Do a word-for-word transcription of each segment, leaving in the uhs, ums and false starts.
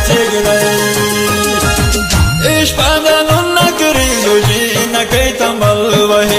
सिगरे इश्पादन नकरी juicy नकई तंबल वहे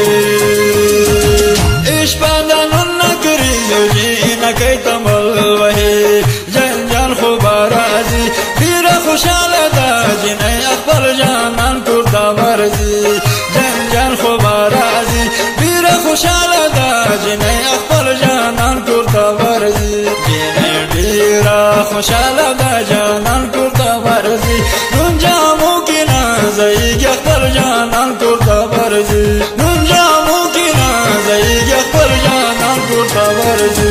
इश्पादन नकरी juicy नकई तंबल वहे जन जन खुबाराजी फिर खुशाल दाजी नई अकबर जानन कुर्ता वर्जी जन जन खुबाराजी फिर खुशाल दाजी नई अकबर जानन कुर्ता वर्जी डेरा खुशाल दा जानन कुर्ता वर्जी नुंजा मुकिना जई अकबर जानन कुर्ता वर्जी नुंजा मुकिना जई अकबर जानन कुर्ता वर्जी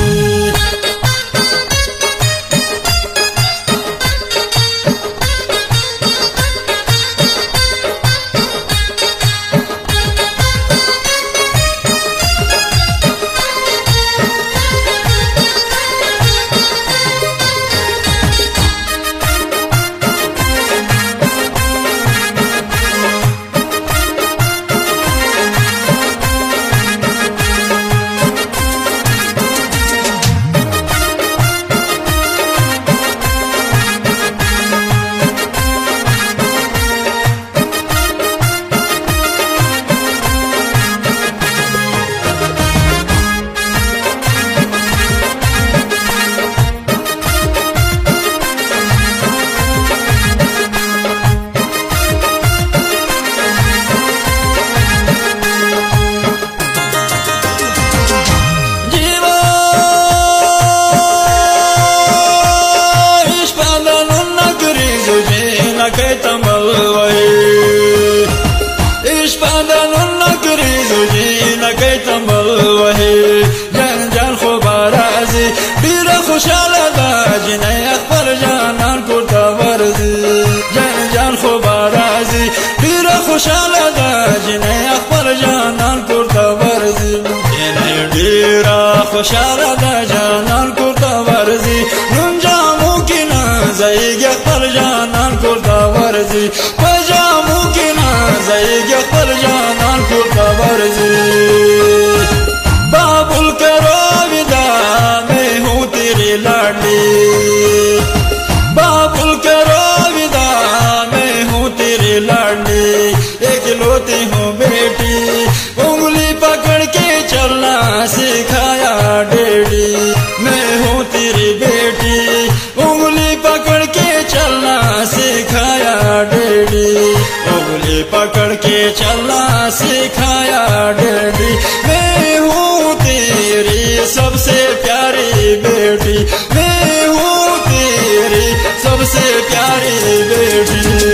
नकई तंबल वहे इश्पादन नकरी जुजी नकई तंबल वहे जन जन खुबाराजी फिर खुशाल दाजी नई अकबर जानन कुर्ता वर्जी जन जन खुबाराजी फिर खुशाल दाजी नई अकबर जानन कुर्ता वर्जी डेरा खुशाल दा जानन कुर्ता वर्जी नुंजा मुकिना जई अकबर जानन कुर्ता वर्जी पजा मुकिना जई अकबर जानन कुर्ता वर्जी बाबुल करो विदा मैं हूँ तेरी लाडली बाबुल करो विदा मैं हूँ तेरी लाडली एकलौती हूँ बेटी उंगली पकड़ के चलना सिखाया डैडी मैं हूँ तेरी बेटी उंगली पकड़ के चलना सिखाया डैडी उंगली पकड़ के चलना सिखाया डैडी मैं हूँ तेरी सबसे प्यारी बेटी मैं हूँ तेरी सबसे प्यारी बेटी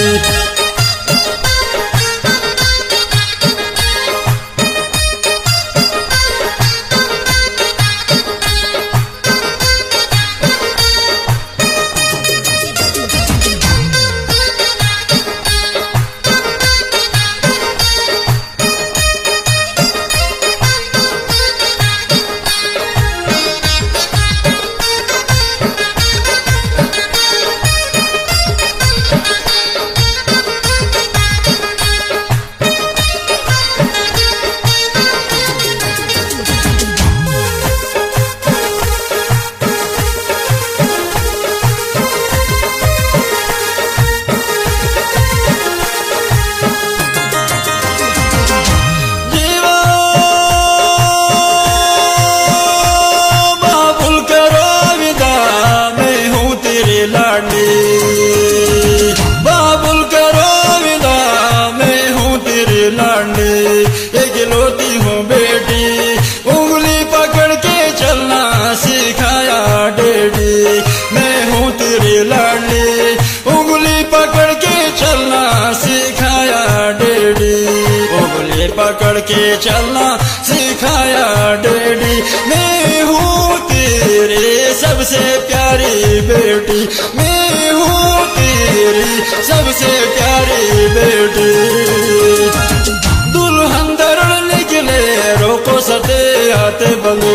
बाबुल करो विदा मैं हूँ तेरी लाडली एकलौती हूँ बेटी उंगली पकड़ के चलना सिखाया डैडी मैं हूँ तेरी लाडली उंगली पकड़ के चलना सिखाया डैडी उंगली पकड़ के चलना सिखाया डैडी मैं हूँ तेरी सबसे प्यारी बेटी मैं हूँ तेरी सबसे प्यारी बेटी दुल्हन दरण निकले रोको सते हाथे बंगे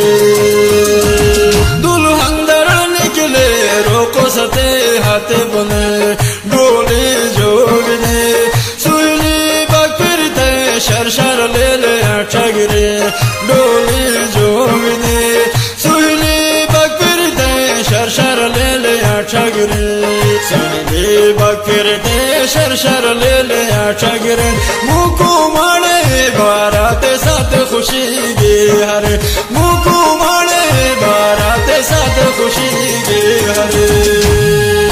दुल्हन दरण निकले रोको सते हाथे बने डोली जोगने सुईली बकरते शर शर ले ले ठगरे डोली जोगने सुईली बकरते शर शर ले ले ठगरे शरशर ले ले आठगिरे मुकु माने बारात साथ खुशी गे हरे मुकु माने बारात साथ खुशी गे हरे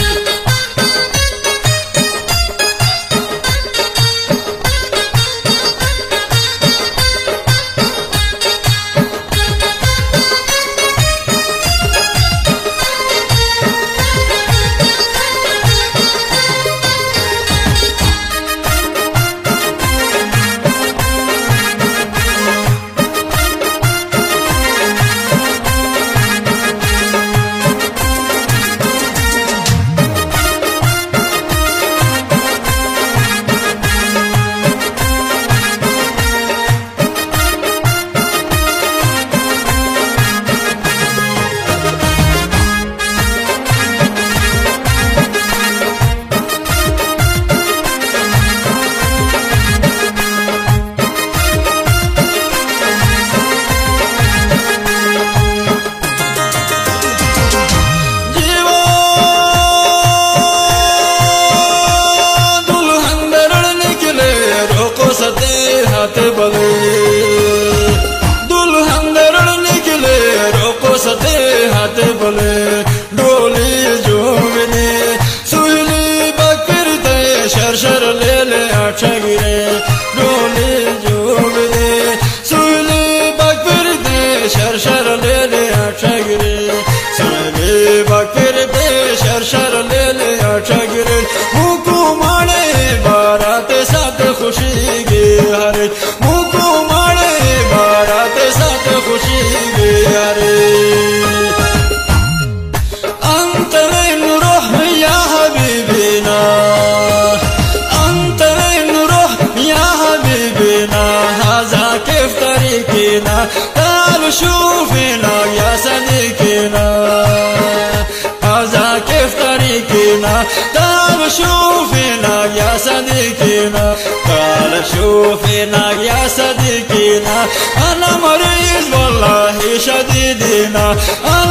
हाथ बले दुल्हन दरण निकले रोको सते हाथ बले डोली जोगने सुहली बकर दे शरशर ले ले आठगिरे डोली जोगने सुहली बकर दे शरशर ले ले आठगिरे सुहली बकर दे शरशर ले ले आठगिरे मुकु माने बारात साथ खुशी गे हरे मुकु माने बारात साथ खुशी गे हरे अंत रूह या हबीबीना अंत रूह या हबीबीना हाजा किफ तरीकीना ताल शूफिना या सदीकीना हाजा किफ तरीकीना ताल शूफिना या सदीकीना ताल शूफिना या सदीकीना अना मरीज वल्लाहि शदीदीना